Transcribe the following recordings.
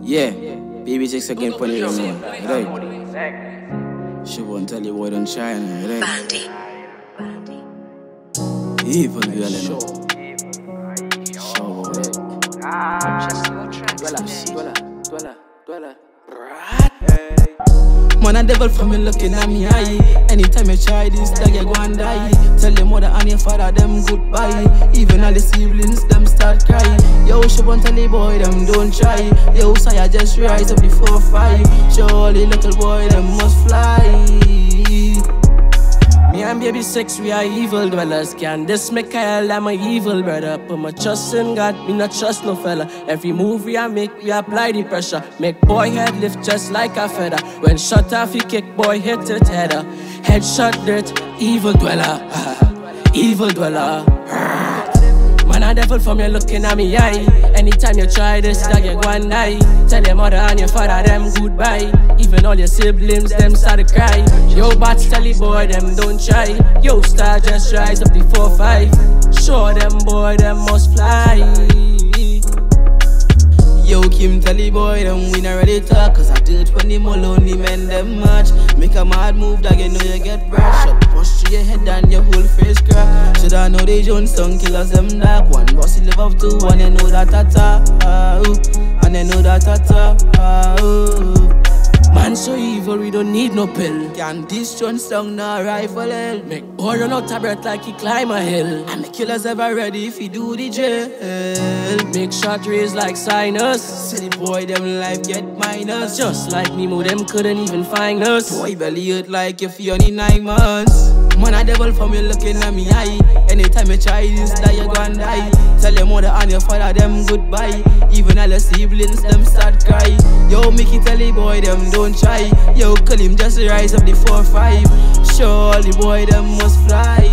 Yeah, BB6 again for the right? Shervon tell you boy don't shine, right? Bandy. Evil girl, you know. Show Purchase your tracks today. Man, a devil from me looking at me eye. Anytime you try this, dog, you go and die. Tell your mother and your father them goodbye. Even all the siblings, them start crying. Yo, Shervon tell the boy, them don't try. Yo, Saya just rise up before 5. Surely little boy, them must fly. Me and baby 6, we are evil dwellers. Can this make hell? I'm a evil brother. Put my trust in God, me not trust no fella. Every move we make, we apply the pressure. Make boy head lift just like a feather. When shot off, he kick, boy hit it header. Headshot dirt, evil dweller. Evil dweller. Man, a devil from you looking at me eye. Anytime you try this, dog, you go and die. Tell your mother and your father them goodbye. Even all your siblings, them start to cry. Yo, bats tell the boy, them don't try. Yo, star just rise up before 5. Show them boy, them must fly. Yo, Kim tell the boy, them we not ready talk. Cause I do it when the only men them match. Make a mad move, dog, you know you get brushed up. Push through your head and your whole face crack. Should I know the Jonestown killers them dark. One bossy live up to one, you know that and you know that Man so evil, we don't need no pill. Can this Jonestown no rifle hell? Make boy run out a breath like he climb a hill. And the killers ever ready if he do the jail. Make shot raise like sinus. See the boy them life get minus. Just like Nemo, them couldn't even find us. Boy belly hurt like if you only 9 months. Man, a devil from you looking at me eye. Anytime you try this, that you go and die. Tell your mother and your father them goodbye. Even all the siblings them start cry. Yo, Mickey tell the boy them don't try. Yo, call him just rise up the 4-5. Surely boy them must fly.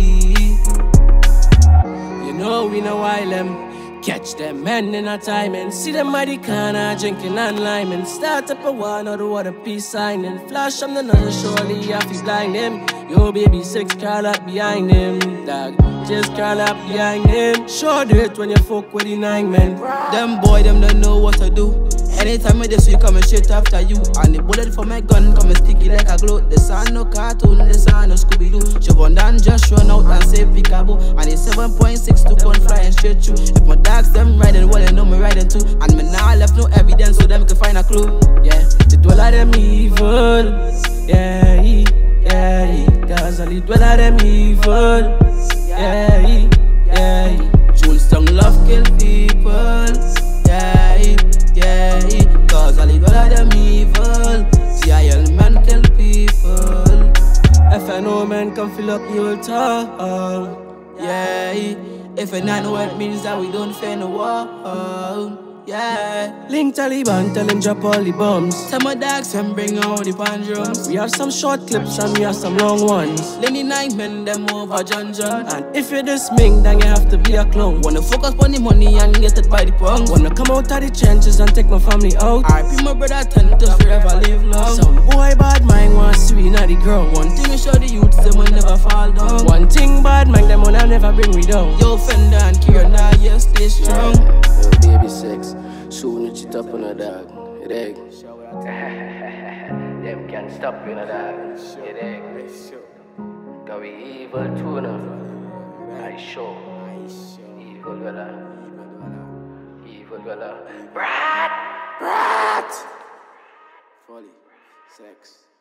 You know we know why them. Catch them men in a time and see them by the corner drinking and liming. Start up a war, not a water peace signing. Flash on the nose, surely you have to blind him. Yo, baby 6, crawl up behind him. Dog, just crawl up behind him. Sure do it when you fuck with the 9 men. Them boy, them don't know what to do. Anytime I just come and straight after you. And the bullet for my gun come and sticky like a glue. The sound no cartoon, the sound no Scooby-Doo. Shervon done just run out and say peekaboo. And it's 7.6 to come flying straight through. If my dogs them riding, well, they know me riding too. And me now left no evidence so them can find a clue. Yeah, the dweller them evil. Yeah, cause all the dweller them evil. Yeah. Jonestown love kill people. Yeah, cause all the dweller them evil. CIL man kill people. FNO man come fill up your town. Yeah, if a not know it means that we don't fear no war. Yeah. Link Taliban, tell him drop all the bombs. Tell my dogs them bring out the pandrums. We have some short clips and we have some long ones. Lenny 9 men them over John. And if you're this Ming, then you have to be a clown. Wanna focus on the money and get it by the pound. Wanna come out of the trenches and take my family out. RP my brother 10 to forever live long. Some boy bad mind want to see in the ground. One thing we show the youths them will never fall down. One thing bad mind them will never bring me down. Yo Fender and Kieran now you stay strong. Yo baby 6, soon you cheat up on a dog. You dig? Them can't stop you, no dog. You dig? Cause we evil too now. I show. Evil dweller. Brat! Folly, sex.